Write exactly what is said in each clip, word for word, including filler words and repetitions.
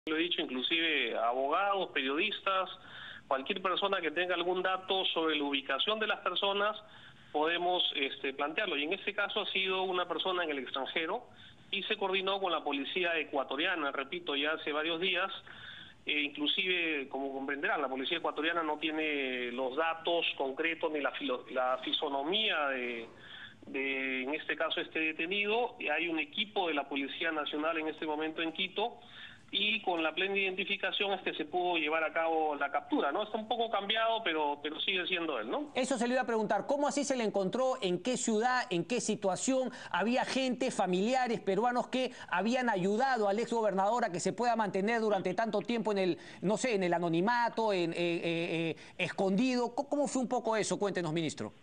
Lo he dicho, inclusive abogados, periodistas, cualquier persona que tenga algún dato sobre la ubicación de las personas, podemos este, plantearlo. Y en este caso ha sido una persona en el extranjero y se coordinó con la policía ecuatoriana, repito, ya hace varios días. Eh, inclusive, como comprenderán, la policía ecuatoriana no tiene los datos concretos ni la, filo, la fisonomía de, de, en este caso, este detenido. Y hay un equipo de la Policía Nacional en este momento en Quito, y con la plena identificación este se pudo llevar a cabo la captura, ¿no? Está un poco cambiado, pero pero sigue siendo él, ¿no? Eso se le iba a preguntar, ¿cómo así se le encontró? ¿En qué ciudad? ¿En qué situación? ¿Había gente, familiares peruanos que habían ayudado al exgobernador a que se pueda mantener durante tanto tiempo en el, no sé, en el anonimato, en, eh, eh, eh, escondido? ¿Cómo fue un poco eso? Cuéntenos, ministro.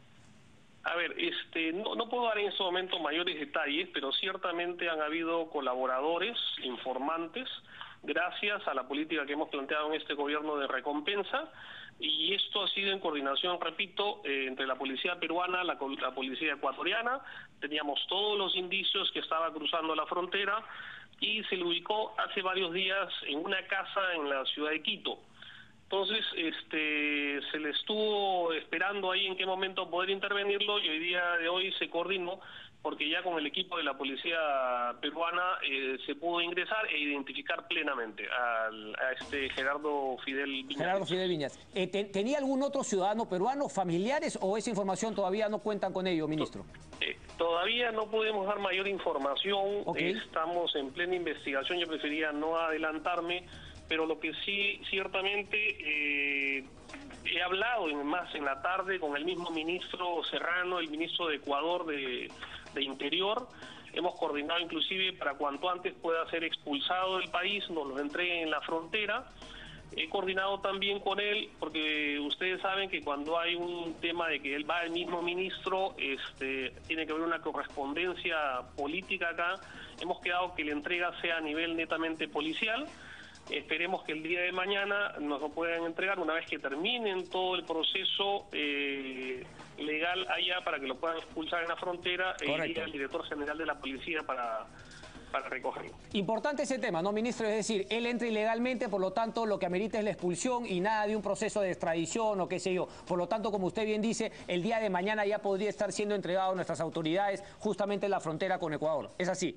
A ver, este, no, no puedo dar en este momento mayores detalles, pero ciertamente han habido colaboradores, informantes, gracias a la política que hemos planteado en este gobierno de recompensa, y esto ha sido en coordinación, repito, eh, entre la policía peruana, la, la policía ecuatoriana. Teníamos todos los indicios que estaba cruzando la frontera y se le ubicó hace varios días en una casa en la ciudad de Quito. Entonces, este, se le estuvo esperando ahí en qué momento poder intervenirlo, y hoy día de hoy se coordinó, porque ya con el equipo de la policía peruana eh, se pudo ingresar e identificar plenamente al, a este Gerardo Fidel Viñas. Gerardo Fidel Viñas. Eh, te, ¿Tenía algún otro ciudadano peruano, familiares, o esa información todavía no cuentan con ello, ministro? Eh, todavía no podemos dar mayor información, okay. eh, estamos en plena investigación, yo prefería no adelantarme, pero lo que sí, ciertamente, eh, he hablado más en la tarde con el mismo ministro Serrano, el ministro de Ecuador de, de Interior. Hemos coordinado inclusive para cuanto antes pueda ser expulsado del país, nos lo entreguen en la frontera. He coordinado también con él, porque ustedes saben que cuando hay un tema de que él va el mismo ministro, este, tiene que haber una correspondencia política acá. Hemos quedado que la entrega sea a nivel netamente policial. Esperemos que el día de mañana nos lo puedan entregar una vez que terminen todo el proceso eh, legal allá, para que lo puedan expulsar en la frontera e ir al director general de la policía para, para recogerlo. Importante ese tema, ¿no, ministro? Es decir, él entra ilegalmente, por lo tanto lo que amerita es la expulsión y nada de un proceso de extradición o qué sé yo. Por lo tanto, como usted bien dice, el día de mañana ya podría estar siendo entregado a nuestras autoridades justamente en la frontera con Ecuador. ¿Es así?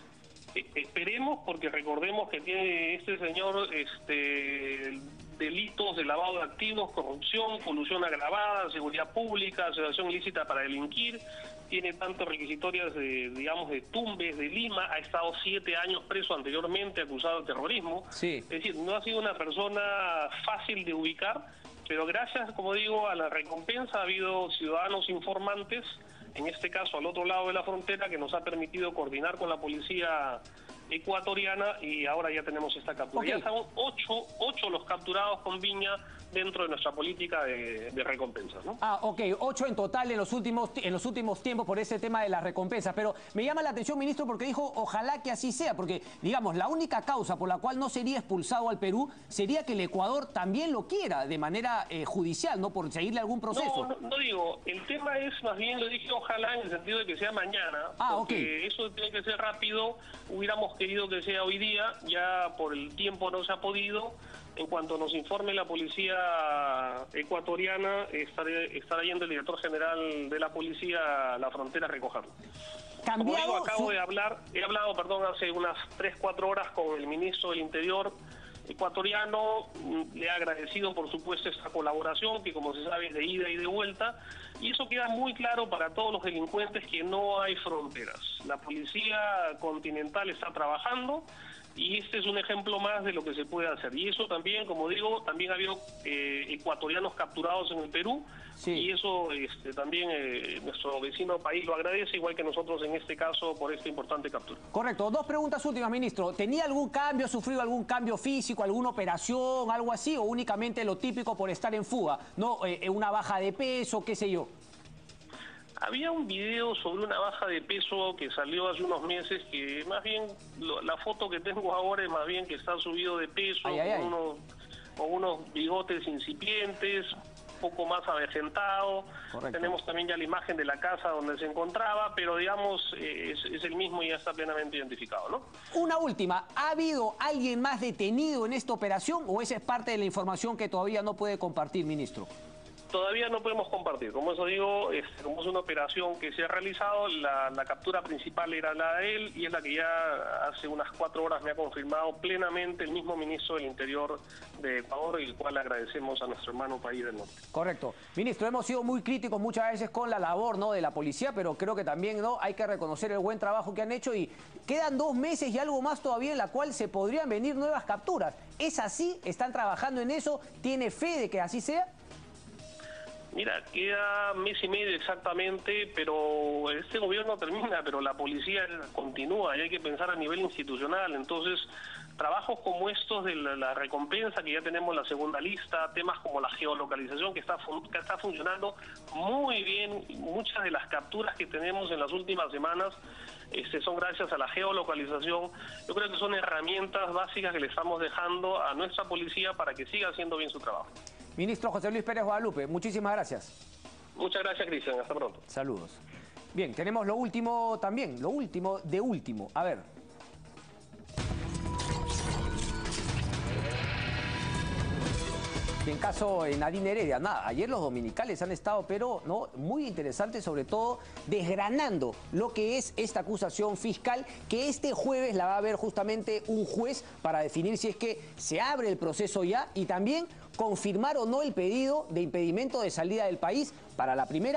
Esperemos, porque recordemos que tiene este señor este, delitos de lavado de activos, corrupción, colusión agravada, seguridad pública, asociación ilícita para delinquir. Tiene tantas requisitorias de, digamos, de Tumbes, de Lima. Ha estado siete años preso anteriormente, acusado de terrorismo. Sí. Es decir, no ha sido una persona fácil de ubicar, pero gracias, como digo, a la recompensa ha habido ciudadanos informantes, en este caso al otro lado de la frontera, que nos ha permitido coordinar con la policía ecuatoriana, y ahora ya tenemos esta captura. Okay. Ya son ocho, ocho los capturados con Viña dentro de nuestra política de, de recompensas, ¿no? Ah, ok, ocho en total en los últimos en los últimos tiempos por ese tema de las recompensas. Pero me llama la atención, ministro, porque dijo ojalá que así sea, porque, digamos, la única causa por la cual no sería expulsado al Perú sería que el Ecuador también lo quiera de manera eh, judicial, ¿no? Por seguirle algún proceso. No, no, no digo, el tema es, más bien lo dije ojalá en el sentido de que sea mañana, ah, porque okay. Eso tiene que ser rápido. Hubiéramos querido que sea hoy día, ya por el tiempo no se ha podido. En cuanto nos informe la policía ecuatoriana, estará, estará yendo el director general de la policía a la frontera a recogerlo. Como digo, acabo su... de hablar, he hablado, perdón, hace unas tres, cuatro horas con el ministro del Interior ecuatoriano. Le ha agradecido, por supuesto, esta colaboración, que como se sabe es de ida y de vuelta, y eso queda muy claro para todos los delincuentes, que no hay fronteras. La policía continental está trabajando, y este es un ejemplo más de lo que se puede hacer. Y eso también, como digo, también ha habido eh, ecuatorianos capturados en el Perú, sí. Y eso este, también eh, nuestro vecino país lo agradece, igual que nosotros en este caso, por esta importante captura. Correcto. Dos preguntas últimas, ministro. ¿Tenía algún cambio, ha sufrido algún cambio físico, alguna operación, algo así, o únicamente lo típico por estar en fuga? ¿No? Eh, una baja de peso, qué sé yo. Había un video sobre una baja de peso que salió hace unos meses, que más bien, lo, la foto que tengo ahora es más bien que está subido de peso, ay, ay, con, ay. Unos, con unos bigotes incipientes. poco más avejentado. Correcto. Tenemos también ya la imagen de la casa donde se encontraba, pero digamos, eh, es, es el mismo y ya está plenamente identificado, ¿no? Una última, ¿ha habido alguien más detenido en esta operación o esa es parte de la información que todavía no puede compartir, ministro? Todavía no podemos compartir. Como eso digo, es, como es una operación que se ha realizado, la, la captura principal era la de él y es la que ya hace unas cuatro horas me ha confirmado plenamente el mismo ministro del Interior de Ecuador, el cual agradecemos a nuestro hermano país del norte. Correcto. Ministro, hemos sido muy críticos muchas veces con la labor, ¿no?, de la policía, pero creo que también, ¿no?, hay que reconocer el buen trabajo que han hecho y quedan dos meses y algo más todavía en la cual se podrían venir nuevas capturas. ¿Es así? ¿Están trabajando en eso? ¿Tiene fe de que así sea? Mira, queda mes y medio exactamente, pero este gobierno termina, pero la policía continúa y hay que pensar a nivel institucional. Entonces, trabajos como estos de la, la recompensa, que ya tenemos la segunda lista, temas como la geolocalización, que está, que está funcionando muy bien. Muchas de las capturas que tenemos en las últimas semanas este, son gracias a la geolocalización. Yo creo que son herramientas básicas que le estamos dejando a nuestra policía para que siga haciendo bien su trabajo. Ministro José Luis Pérez Guadalupe, muchísimas gracias. Muchas gracias, Cristian. Hasta pronto. Saludos. Bien, tenemos lo último también, lo último de último. A ver. En caso de Nadine Heredia, nada, ayer los dominicales han estado, pero no, muy interesantes, sobre todo desgranando lo que es esta acusación fiscal, que este jueves la va a ver justamente un juez para definir si es que se abre el proceso ya y también confirmar o no el pedido de impedimento de salida del país para la primera